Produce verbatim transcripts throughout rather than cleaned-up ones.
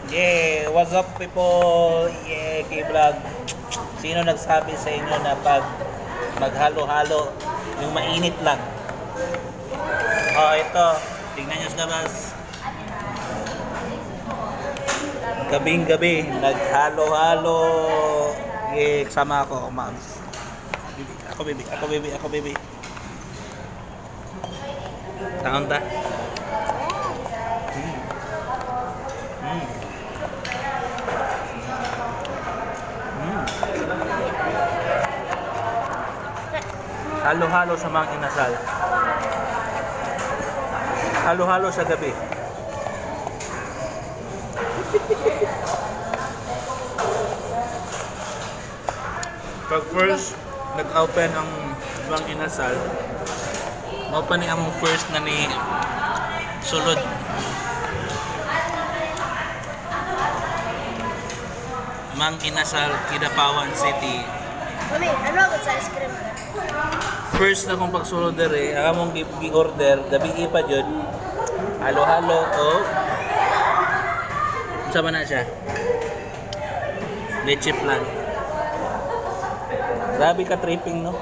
Yeah, what's up people? Yeah, K-Vlog. Sino nagsabi sa inyo na pag maghalo-halo, yung mainit lang? Oh, ito. Tingnan nyo sa labas. Gabing-gabi, naghalo-halo. Yeah, kasama ako, moms. Ako, baby. Ako, baby. Ako, baby. Taon ta? Mm. Mm. Mm. Halo-halo sa mga inasal. Halo-halo sa gabi. Pag first nag-open ang mga inasal, mao pa ni among first na ni sulod. Mang Inasal, Kidapawan City. Mami, ano agad sa ice cream? First na kong pagsulod dere, ang among gi-order, gabi pa jud. Halo-halo o unsa man na siya? Leche flan. Grabe ka tripping, no?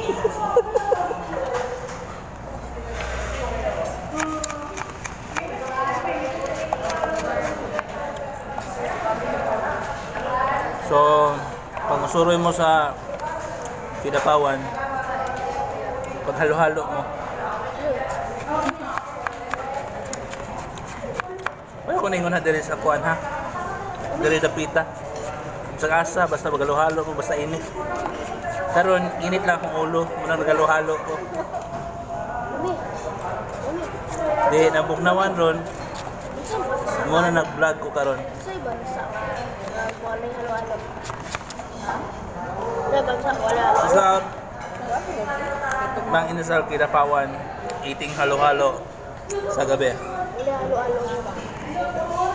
So, pag masuroy mo sa Kidapawan, pag halo-halo mo, wala ko na ingon na diri sa kuan ha. Diri dapita. Sa asa, basta maghalo-halo mo, basta init. Karon init lang akong ulo, muna naghalo-halo ko. Mami, mami, Di, nabugnawan ron. Muna nag-vlog ko karon. sa iba sa wala yung halo-halo. Sa bansa, wala halo-halo. Sa Mang Inasal, Kidapawan, eating halo-halo sa gabi. Wala halo-halo ba?